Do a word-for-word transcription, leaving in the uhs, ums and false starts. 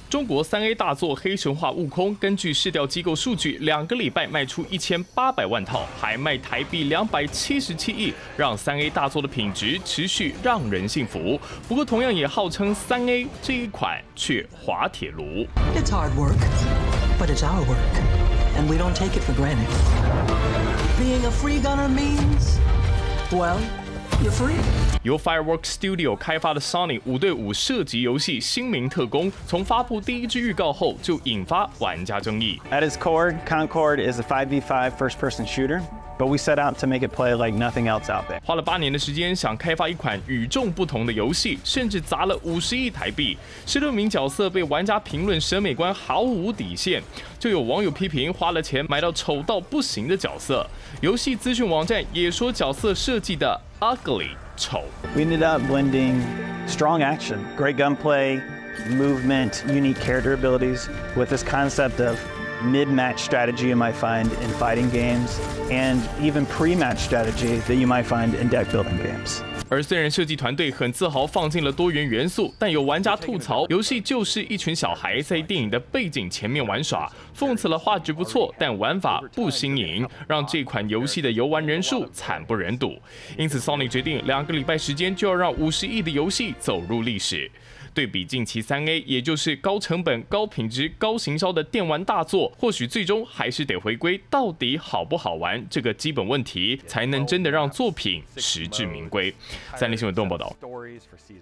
中国三 A 大作《黑神话：悟空》，根据市调机构数据，两个礼拜卖出一千八百万套，还卖台币两百七十七亿，让三 A 大作的品质持续让人信服。不过，同样也号称三 A 这一款却滑铁卢。 It's hard work, but it's our work, and we don't take it for granted. Being a free gunner means, well, you're free. 由 Fireworks Studio 开发的 Sonic 五对五射击游戏《新名特工》，从发布第一支预告后就引发玩家争议。 At its core, Concord is a five v five first-person shooter. But we set out to make it play like nothing else out there. 花了八年的时间想开发一款与众不同的游戏，甚至砸了五十亿台币。十六名角色被玩家评论审美观毫无底线，就有网友批评花了钱买到丑到不行的角色。游戏资讯网站也说角色设计的 ugly 丑。 We ended up blending strong action, great gunplay, movement, unique character abilities with this concept of mid-match strategy you might find in fighting games, and even pre-match strategy that you might find in deck building games. 而虽然设计团队很自豪放进了多元元素，但有玩家吐槽，游戏就是一群小孩在电影的背景前面玩耍，讽刺了画质不错，但玩法不新颖，让这款游戏的游玩人数惨不忍睹。因此 ，Sony 决定两个礼拜时间就要让五十亿的游戏走入历史。对比近期三 A， 也就是高成本、高品质、高行销的电玩大作，或许最终还是得回归到底好不好玩这个基本问题，才能真的让作品实至名归。三立新闻动报道。